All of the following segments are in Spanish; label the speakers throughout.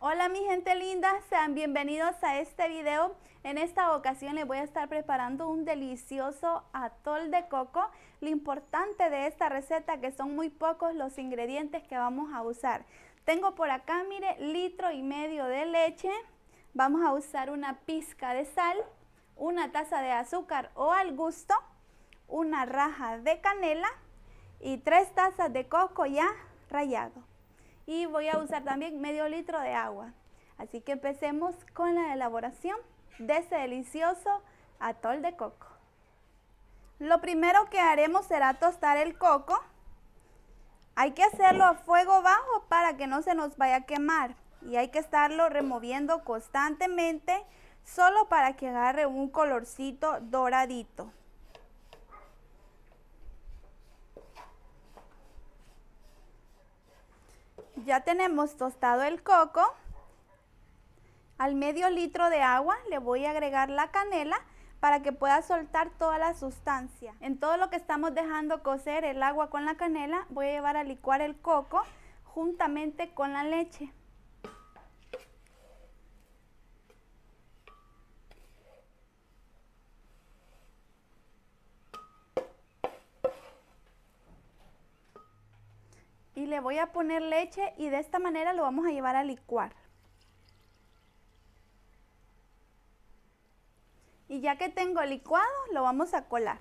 Speaker 1: Hola mi gente linda, sean bienvenidos a este video. En esta ocasión les voy a estar preparando un delicioso atol de coco. Lo importante de esta receta que son muy pocos los ingredientes que vamos a usar. Tengo por acá, mire, 1,5 litros de leche. Vamos a usar una pizca de sal, una taza de azúcar o al gusto, una raja de canela y 3 tazas de coco ya rallado. Y voy a usar también medio litro de agua. Así que empecemos con la elaboración de este delicioso atol de coco. Lo primero que haremos será tostar el coco. Hay que hacerlo a fuego bajo para que no se nos vaya a quemar. Y hay que estarlo removiendo constantemente, solo para que agarre un colorcito doradito. Ya tenemos tostado el coco. Al medio litro de agua le voy a agregar la canela para que pueda soltar toda la sustancia. En todo lo que estamos dejando cocer el agua con la canela, voy a llevar a licuar el coco juntamente con la leche. Y le voy a poner leche y de esta manera lo vamos a llevar a licuar. Y ya que tengo licuado, lo vamos a colar.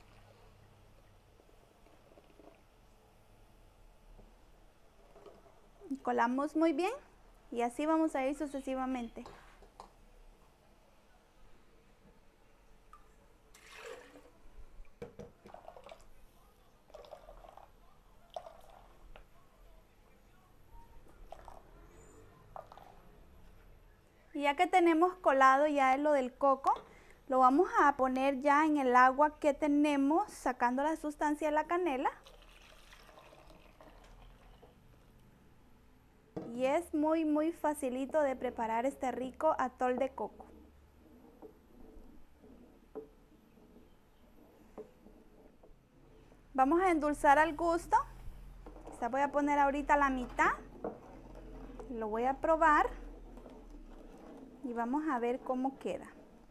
Speaker 1: Colamos muy bien y así vamos a ir sucesivamente. Y ya que tenemos colado ya lo del coco, lo vamos a poner ya en el agua que tenemos, sacando la sustancia de la canela. Y es muy facilito de preparar este rico atol de coco. Vamos a endulzar al gusto. Quizá voy a poner ahorita la mitad. Lo voy a probar. Y vamos a ver cómo queda.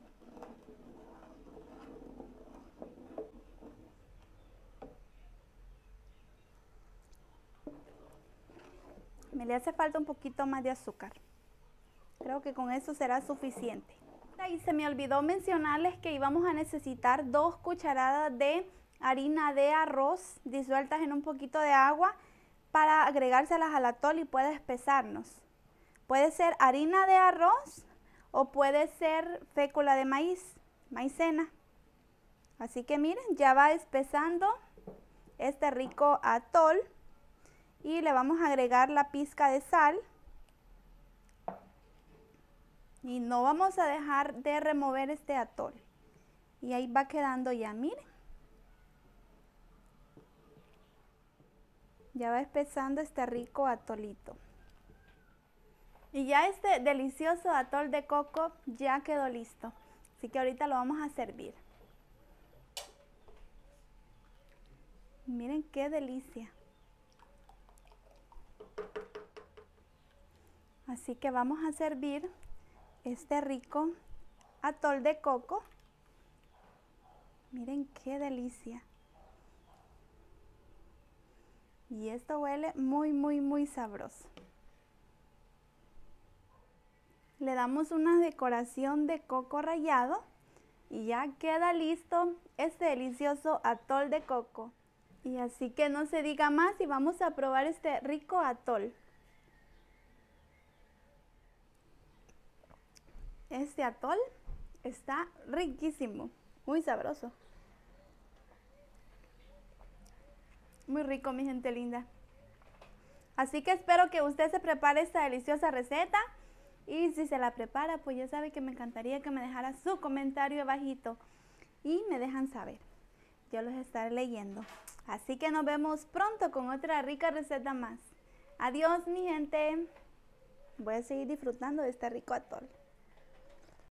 Speaker 1: Me le hace falta un poquito más de azúcar. Creo que con eso será suficiente. Y se me olvidó mencionarles que íbamos a necesitar 2 cucharadas de harina de arroz disueltas en un poquito de agua para agregárselas al atol y pueda espesarnos. Puede ser harina de arroz o puede ser fécula de maíz, maicena. Así que miren, ya va espesando este rico atol y le vamos a agregar la pizca de sal. Y no vamos a dejar de remover este atol. Y ahí va quedando ya, miren. Ya va espesando este rico atolito. Y ya este delicioso atol de coco ya quedó listo. Así que ahorita lo vamos a servir. Miren qué delicia. Así que vamos a servir este rico atol de coco. Miren qué delicia. Y esto huele muy sabroso. Le damos una decoración de coco rallado y ya queda listo este delicioso atol de coco. Y así que no se diga más y vamos a probar este rico atol. Este atol está riquísimo, muy sabroso. Muy rico, mi gente linda. Así que espero que usted se prepare esta deliciosa receta. Y si se la prepara, pues ya sabe que me encantaría que me dejara su comentario abajito. Y me dejan saber. Yo los estaré leyendo. Así que nos vemos pronto con otra rica receta más. Adiós, mi gente. Voy a seguir disfrutando de este rico atol.